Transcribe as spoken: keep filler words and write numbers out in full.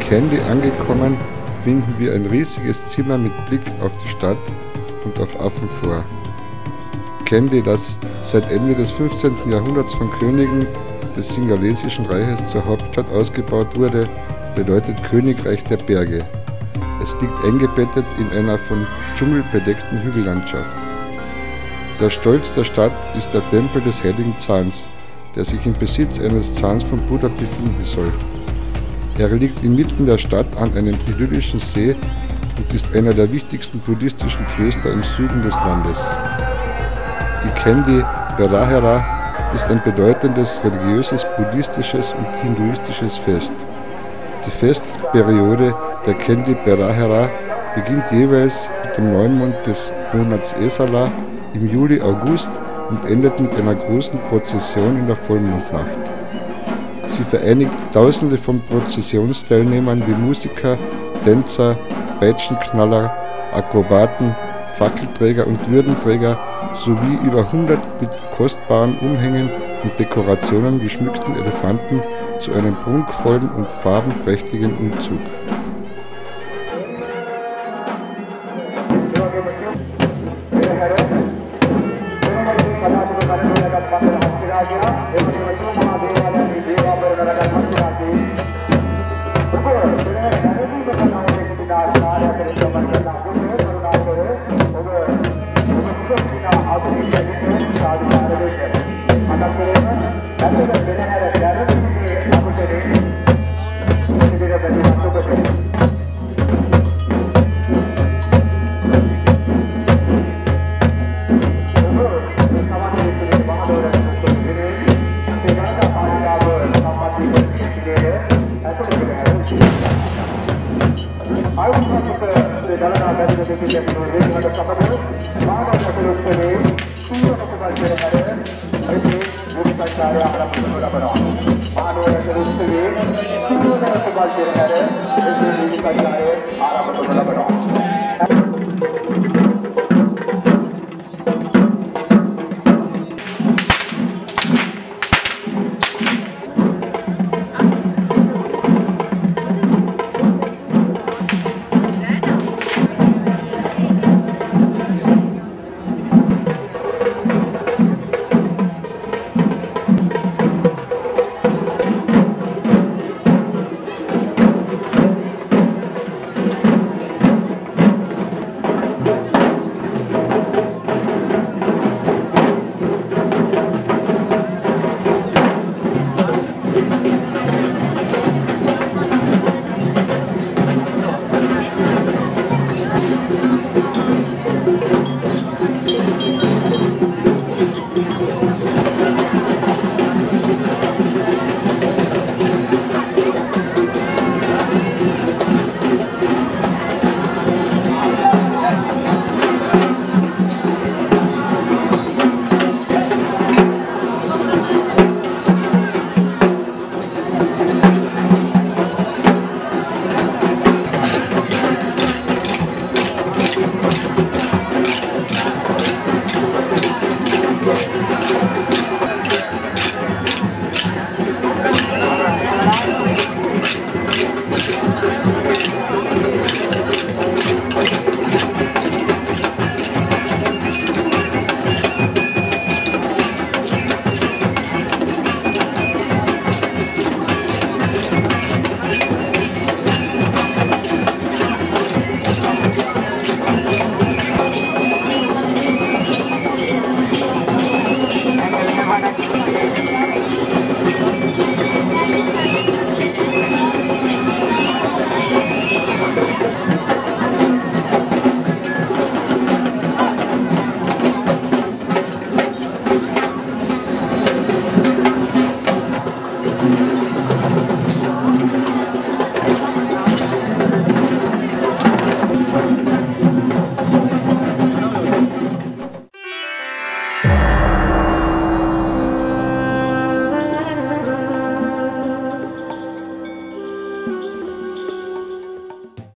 Kandy angekommen, finden wir ein riesiges Zimmer mit Blick auf die Stadt und auf Affen vor. Kandy, das seit Ende des fünfzehnten Jahrhunderts von Königen des Singalesischen Reiches zur Hauptstadt ausgebaut wurde, bedeutet Königreich der Berge. Es liegt eingebettet in einer von Dschungel bedeckten Hügellandschaft. Der Stolz der Stadt ist der Tempel des Heiligen Zahns, der sich im Besitz eines Zahns von Buddha befinden soll. Er liegt inmitten der Stadt an einem idyllischen See und ist einer der wichtigsten buddhistischen Klöster im Süden des Landes. Die Kandy Perahera ist ein bedeutendes religiöses, buddhistisches und hinduistisches Fest. Die Festperiode der Kandy Perahera beginnt jeweils mit dem Neumond des Monats Esala im Juli-August und endet mit einer großen Prozession in der Vollmondnacht. Sie vereinigt Tausende von Prozessionsteilnehmern wie Musiker, Tänzer, Peitschenknaller, Akrobaten, Fackelträger und Würdenträger sowie über hundert mit kostbaren Umhängen und Dekorationen geschmückten Elefanten zu einem prunkvollen und farbenprächtigen Umzug.